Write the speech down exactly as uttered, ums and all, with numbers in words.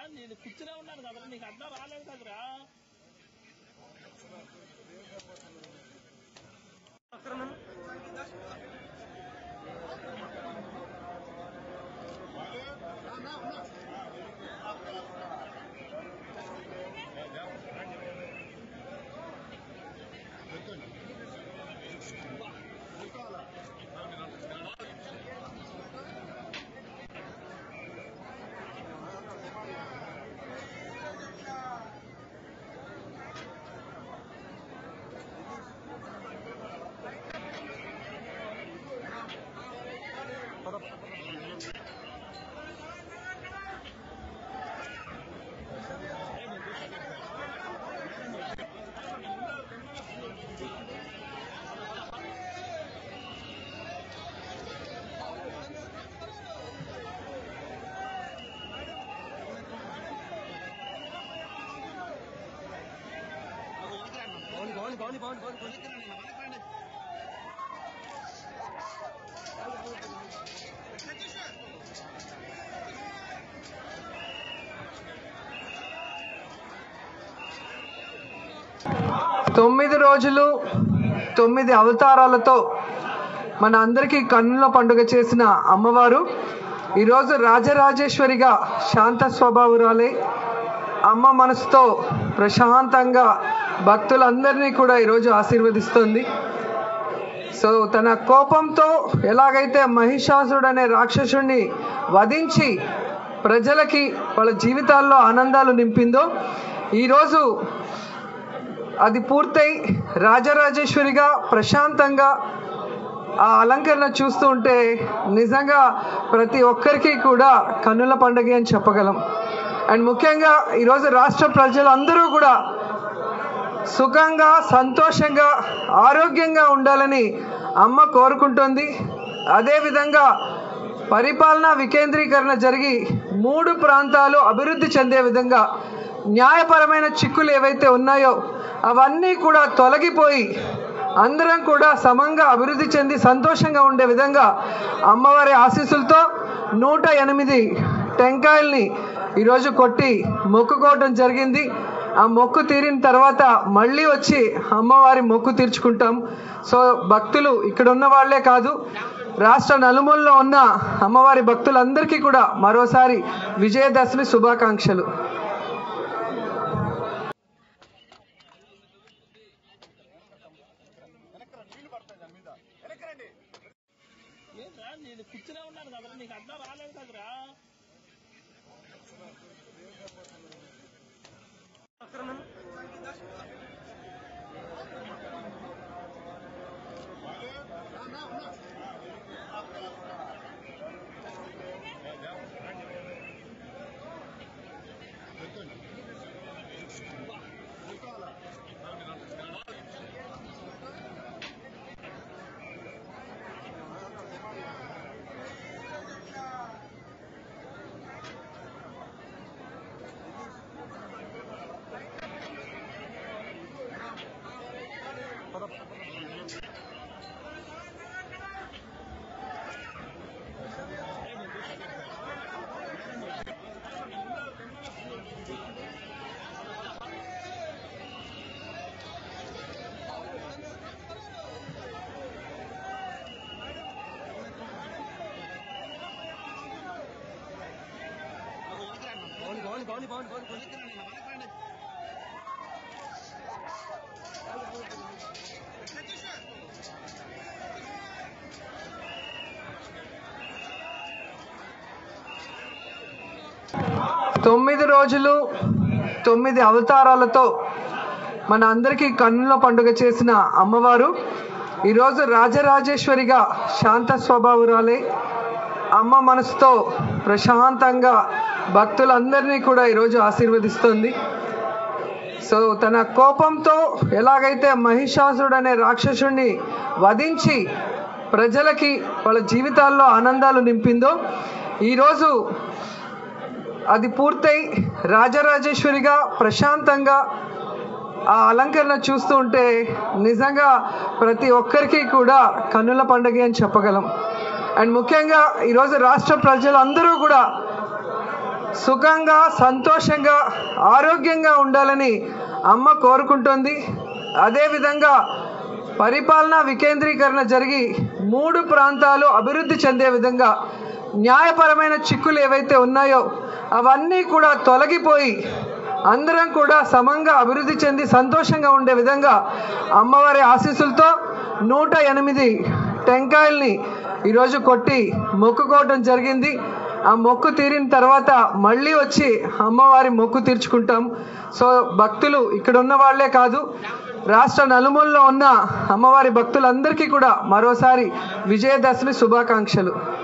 నేను కూర్చునే ఉన్నాను కదరా, నీకు అర్థం రాలేదు కదరా. తొమ్మిది రోజులు తొమ్మిది అవతారాలతో మన అందరికీ కన్నుల పండుగ చేసిన అమ్మవారు ఈరోజు రాజరాజేశ్వరిగా శాంత స్వభావురాలే అమ్మ మనసుతో ప్రశాంతంగా భక్తులందరినీ కూడా ఈరోజు ఆశీర్వదిస్తుంది. సో తన కోపంతో ఎలాగైతే మహిషాసురుడు అనే రాక్షసుడిని వధించి ప్రజలకి వాళ్ళ జీవితాల్లో ఆనందాలు నింపిందో ఈరోజు అది పూర్తయి రాజరాజేశ్వరిగా ప్రశాంతంగా ఆ అలంకరణ చూస్తూ ఉంటే నిజంగా ప్రతి ఒక్కరికి కూడా కన్నుల పండుగ అని చెప్పగలం. అండ్ ముఖ్యంగా ఈరోజు రాష్ట్ర ప్రజలందరూ కూడా సుఖంగా సంతోషంగా ఆరోగ్యంగా ఉండాలని అమ్మ కోరుకుంటుంది. అదేవిధంగా పరిపాలనా వికేంద్రీకరణ జరిగి మూడు ప్రాంతాలు అభివృద్ధి చెందే విధంగా న్యాయపరమైన చిక్కులు ఏవైతే ఉన్నాయో అవన్నీ కూడా తొలగిపోయి అందరం కూడా సమంగా అభివృద్ధి చెంది సంతోషంగా ఉండే విధంగా అమ్మవారి ఆశీస్సులతో నూట ఎనిమిది టెంకాయల్ని ఈరోజు కొట్టి మొక్కుకోవడం జరిగింది. ఆ మొక్కు తీరిన తర్వాత మళ్ళీ వచ్చి అమ్మవారి మొక్కు తీర్చుకుంటాం. సో భక్తులు ఇక్కడ ఉన్న వాళ్లే కాదు, రాష్ట్ర నలుమూలలో ఉన్న అమ్మవారి భక్తులందరికీ కూడా మరోసారి విజయదశమి శుభాకాంక్షలు. నేను కూర్చునే ఉన్నాను కదరా, నీకు అర్థం రాలేదు కదరా. తొమ్మిది రోజులు తొమ్మిది అవతారాలతో మన అందరికీ కన్నుల పండుగ చేసిన అమ్మవారు ఈరోజు రాజరాజేశ్వరిగా శాంత స్వభావురాలే అమ్మ మనసుతో ప్రశాంతంగా భక్తులందరినీ కూడా ఈరోజు ఆశీర్వదిస్తుంది. సో తన కోపంతో ఎలాగైతే మహిషాసురుడు అనే రాక్షసుడిని వధించి ప్రజలకి వాళ్ళ జీవితాల్లో ఆనందాలు నింపిందో ఈరోజు అది పూర్తయి రాజరాజేశ్వరిగా ప్రశాంతంగా ఆ అలంకరణ చూస్తూ ఉంటే నిజంగా ప్రతి ఒక్కరికి కూడా కన్నుల పండుగ అని చెప్పగలం. అండ్ ముఖ్యంగా ఈరోజు రాష్ట్ర ప్రజలందరూ కూడా సుఖంగా సంతోషంగా ఆరోగ్యంగా ఉండాలని అమ్మ కోరుకుంటుంది. అదేవిధంగా పరిపాలనా వికేంద్రీకరణ జరిగి మూడు ప్రాంతాలు అభివృద్ధి చెందే విధంగా న్యాయపరమైన చిక్కులు ఏవైతే ఉన్నాయో అవన్నీ కూడా తొలగిపోయి అందరం కూడా సమంగా అభివృద్ధి చెంది సంతోషంగా ఉండే విధంగా అమ్మవారి ఆశీస్సులతో నూట ఎనిమిది టెంకాయల్ని ఈరోజు కొట్టి మొక్కుకోవడం జరిగింది. ఆ మొక్కు తీరిన తర్వాత మళ్ళీ వచ్చి అమ్మవారి మొక్కు తీర్చుకుంటాం. సో భక్తులు ఇక్కడ ఉన్న వాళ్లే కాదు, రాష్ట్ర నలుమూలలో ఉన్న అమ్మవారి భక్తులందరికీ కూడా మరోసారి విజయదశమి శుభాకాంక్షలు.